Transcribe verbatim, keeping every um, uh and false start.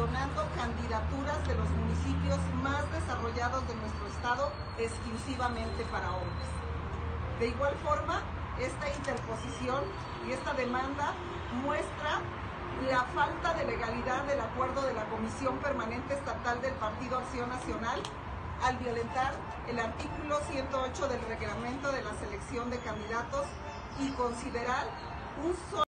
seleccionando candidaturas de los municipios más desarrollados de nuestro estado exclusivamente para hombres. De igual forma, esta interposición y esta demanda muestra la falta de legalidad del acuerdo de la Comisión Permanente Estatal del Partido Acción Nacional al violentar el artículo ciento ocho del reglamento de la selección de candidatos y considerar un solo